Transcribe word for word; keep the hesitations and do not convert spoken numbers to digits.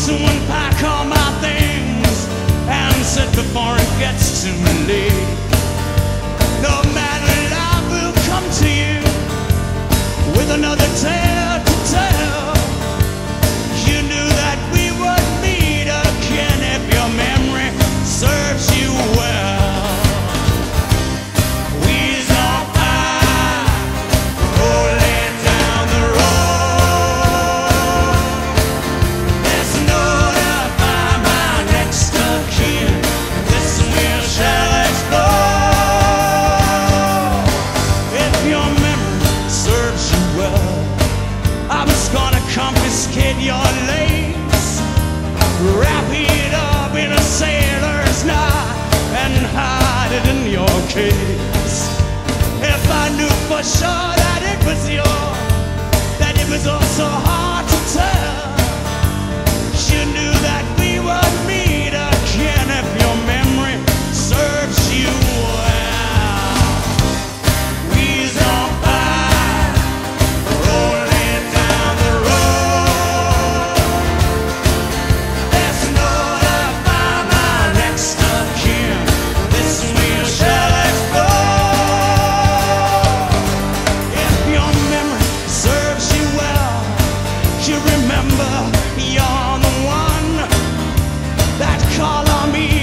to unpack all my things and sit before it gets too late. No matter, life will come to you with another tale to tell. You knew that we would meet again if your memory serves you well. Wheels on fire, rolling down the road. There's no doubt by my next of kin, this wheel shall explode. If your memory serves you well, I was gonna confiscate your lace, wrap it up in a sailor's knot, and hide it in your case. If I knew for sure that it was yours, that it was also hard to tell. You knew that we would meet again if your memory serves you well. Wheels on fire, rolling down the road. There's no doubt by my next of kin, this wheel shall explode. If your memory serves you well, you remember you're the one that called on me